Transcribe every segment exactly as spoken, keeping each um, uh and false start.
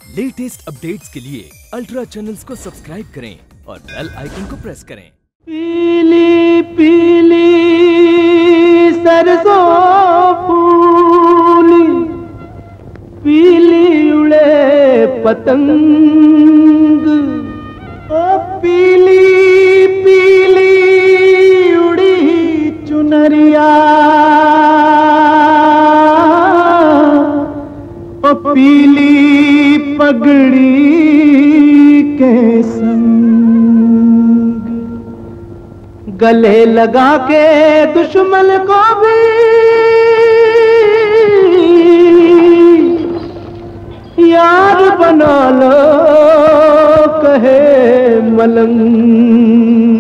Latest updates के लिए ultra channels को सब्सक्राइब करें और बेल आइकन को प्रेस करें। पीली पीली सरसों फूली, पीली उड़े पतंग, ओ पीली पीली उड़ी चुनरिया, ओ पीली पगड़ी के संग, गले लगा के दुश्मन को भी यार बना लो, कहे मलंग।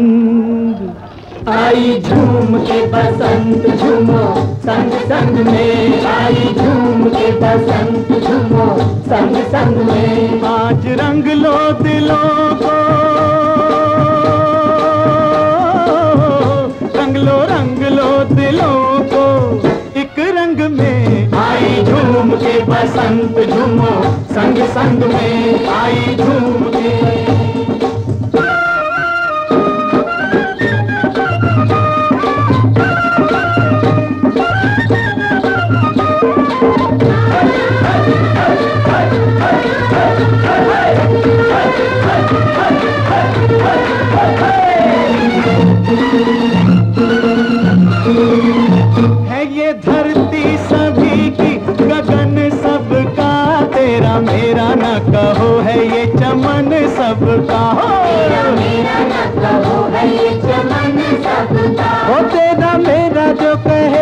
आई झूम के बसंत झूमो संग संग में, आई झूम के बसंत झूमो संग संग में। आज रंग लो दिलों को, रंग लो रंग लो दिलों को एक रंग में। आई झूम के बसंत झूमो संग संग में, आई झूम के। है ये धरती सभी की, गगन सबका, तेरा मेरा न कहो, है ये चमन सबका हो, तेरा मेरा न कहो, है ये चमन सबका हो। तेरा मेरा जो कहे,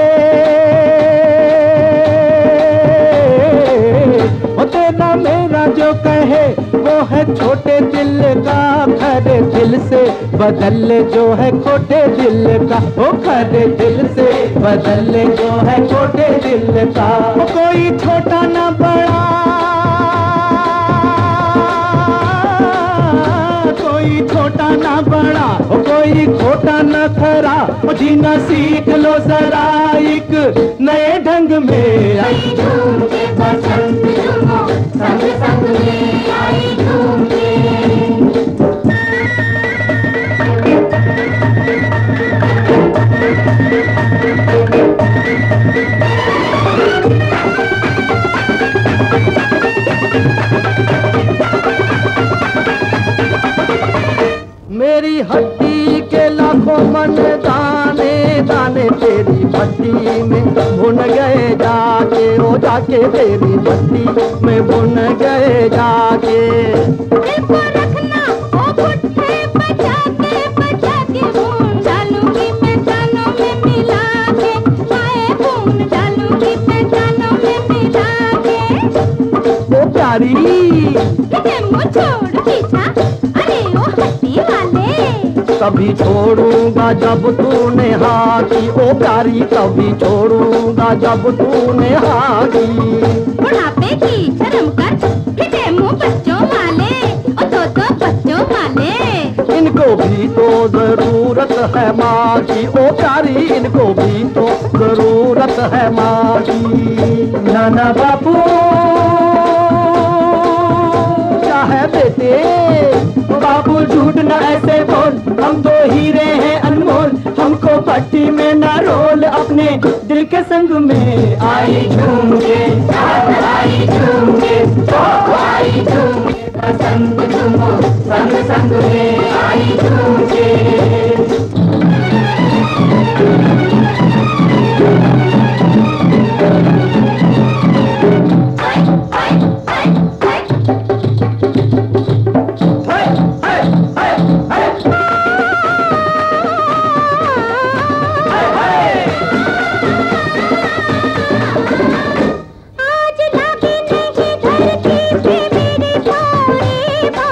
ओ तेरा मेरा जो कहे, वो है छोटे दिल का, खरे दिल से बदल जो है खोटे दिल का, ओ खरे दिल से बदल जो है छोटे दिल का। ओ कोई छोटा ना बड़ा, कोई छोटा ना बड़ा, ओ कोई खोटा ना खरा, ओ जीना सीख लो जरा एक नए ढंग में। आई झूम के बसंत झूमो संग संग में, आई झूम के। मेरी हड्डी के लाखों मन दाने दाने तेरी भट्टी में भुन गए जाके, ओ जाके तेरी भट्टी में भुन गए जाके। दिल को रखना ओ भुट्टे बचा के, बचा के भून डालूंगी मैं कानों में मिला के, आए भून डालूंगी मैं कानों में मिला के। ओ प्यारी मुझ छोड़ पीछा, अरे ओ हड्डी वाले, कभी छोड़ूंगा जब तूने हाँ की, ओ प्यारी कभी छोड़ूंगा जब तूने हाँ की। बुढ़ापे की शर्म कर, फिटे मुंह बच्चों वाले, ओ तो तो बच्चों वाले। इनको भी तो जरूरत है माँ की, ओ प्यारी इनको भी तो जरूरत है माँ की। नाना बापू क्या है बेटे, बाबू झूठ न ऐसे बोल, हम तो हीरे हैं अनमोल, हमको पट्टी में न रोल, अपने दिल के संग में। आई झूम के, आई झूम के, आई झूम के बसंत झूमो संग संग में, आई झूम के। आज लगी नहीं धरती पे मेरी थोड़ी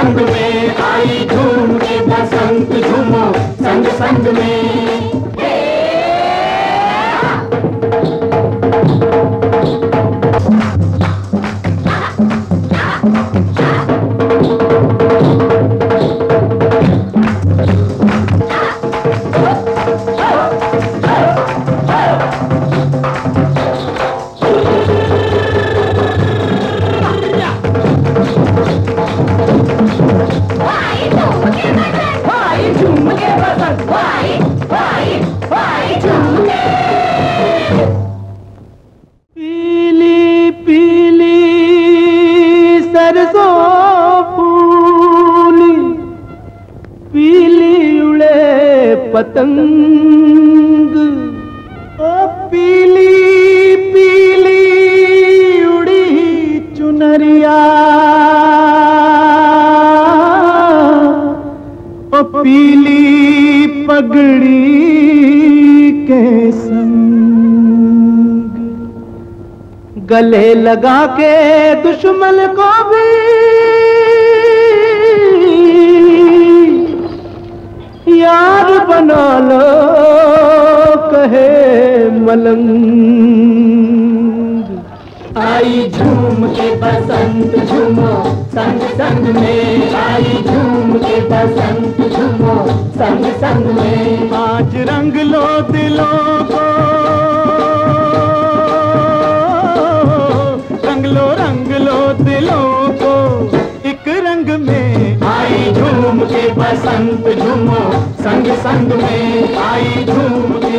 संग में आई झूम के बसंत झूमो संग संग में। पीली पीली सरसों फूली, पीली उड़े पतंग, ओ पीली पीली उड़ी चुनरिया, ओ पीली पगड़ी के संग गले लगा के दुश्मन को भी यार बना लो कहे मलंग। आई झूम के बसंत झूमो संग संग में, आई झूम के बसंत झूमो संग संग में। आज रंग लो दिलों को, रंग लो रंग लो दिलों को एक रंग में। आई झूम के बसंत झूमो संग संग में, आई झूम के।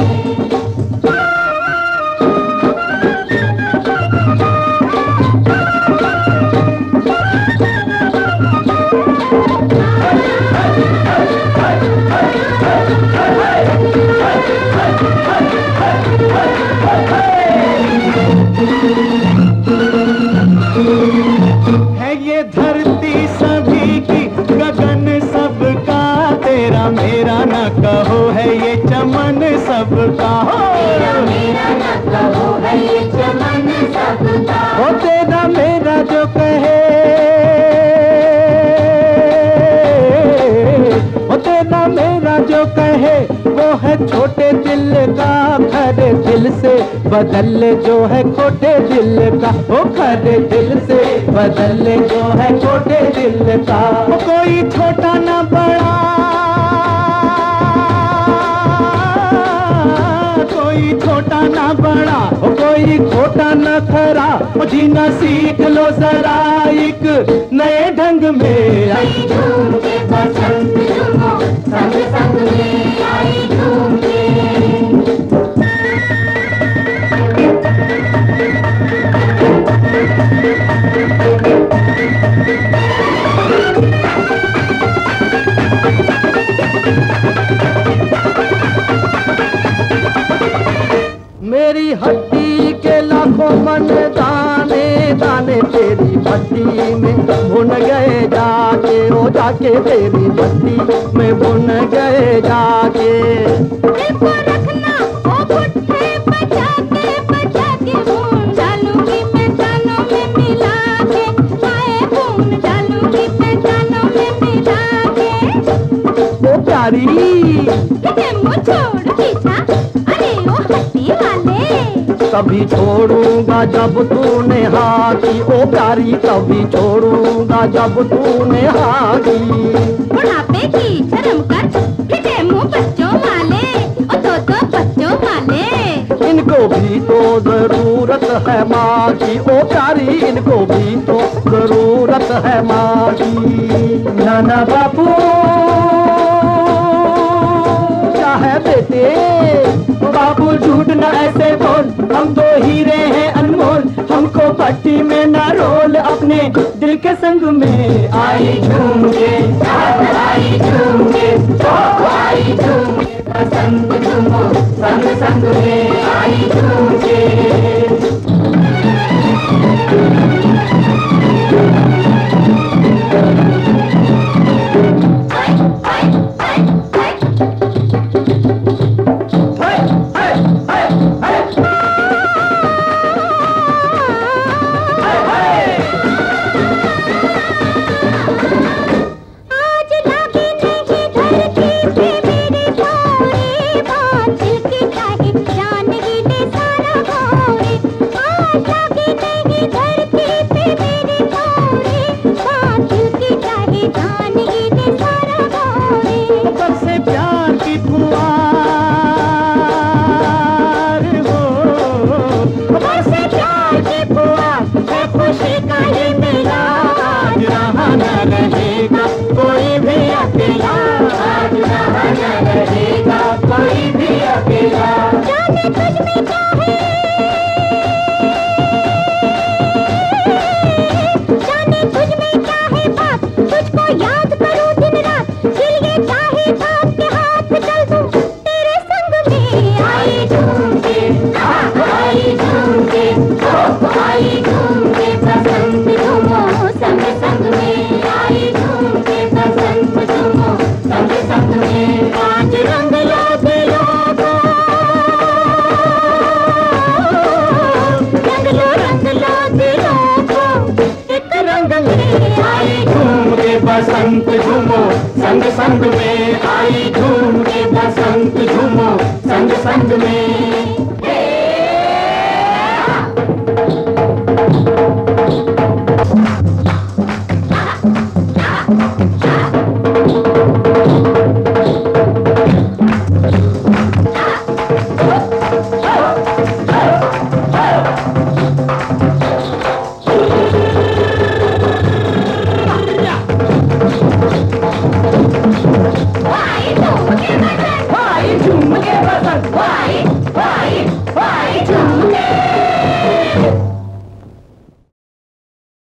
है ये धरती सभी की, गगन सबका, तेरा मेरा न कहो, है ये चमन सबका, तेरा मेरा न कहो, है ये चमन सबका। ओ तेरा मेरा जो कहे, ओ तेरा मेरा जो कहे, वो है छोटे दिल का, खरे दिल से बदल जो है खोटे दिल का, वो खरे दिल से बदल जो है छोटे दिल का। वो कोई छोटा ना बड़ा, कोई छोटा ना बड़ा, वो कोई खोटा ना खरा, वो जीना सीख लो जरा एक नए ढंग में। आई झूम के बसंत झूमो संग संग में, आई झूम के। मेरी हड्डी के लाखों मन दाने दाने तेरी भट्टी में भुन गए जाके, ओ जाके तेरी भट्टी में भुन गए जाके। दिल को रखना ओ पुट्ठे बचा के, बचा के भून डालूंगी मैं दानों में मिला के, आए भून डालूंगी मैं दानों में मिला के। ओ प्यारी किसे मुँह छोड़ पीछा, अरे ओ हड्डी वाले। कभी छोड़ूंगा जब तूने हाँ की, ओ प्यारी कभी छोड़ूंगा जब तूने हाँ की। बुढ़ापे की शर्म कर, फिटे मुँह बच्चों वाले, ओ तो तो बच्चों वाले। इनको भी तो जरूरत है माँ की, ओ प्यारी इनको भी तो जरूरत है माँ की। नाना बापू क्या है बेटे, बाबू झूठ न ऐसे बोल, हम तो हीरे हैं अनमोल, हमको पट्टी में न रोल, अपने दिल के संग में। आई झूम के, आई झूम के, आई झूम के बसंत झूमो संग संग में, आई झूम के। झूमो संग संग में, आई झूम के बसंत झूमो संग संग में।